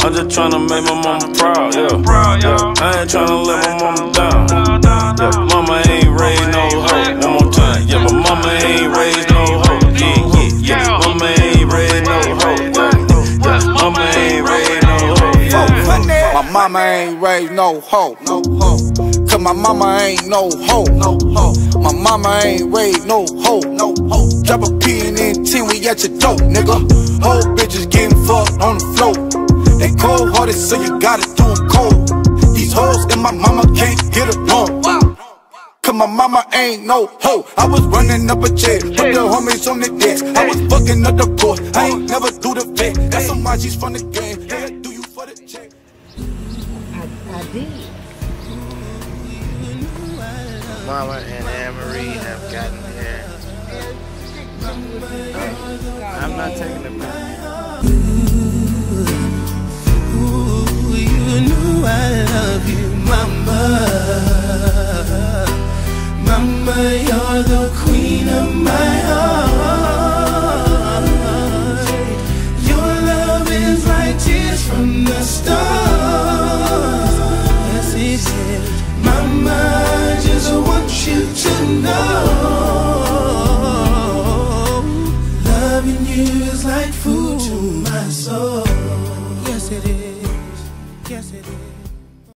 I'm just tryna make my mama proud, yeah. I ain't tryna let my mama down. Yeah, mama ain't raised no hoe. One more time, yeah, my mama ain't raised no hoe. Yeah. Mama ain't raised no hoe. Yeah, mama ain't raised no hoe. My mama ain't raised no hoe. Cause my mama ain't no hoe. My mama ain't raised no hoe. Drop a P and then 10, we at your door, nigga. Whole bitches getting fucked on the floor. They cold hearted, so you gotta do them cold. These hoes and my mama can't get along. Cause my mama ain't no hoe. I was running up a check, put the homies on the desk. I was fucking up the court, I ain't never do the vet. That's some G's from the game, they do you for the check. I did. Mama and Anne-Marie have gotten here. I'm not taking it back. Ooh, you know I love you, mama. Mama, you're the queen of my heart. Your love is like tears from the stars. Yes, it is. Mama, I just want you to know, loving you is like food to my soul. Yes, it is. Yes, it is.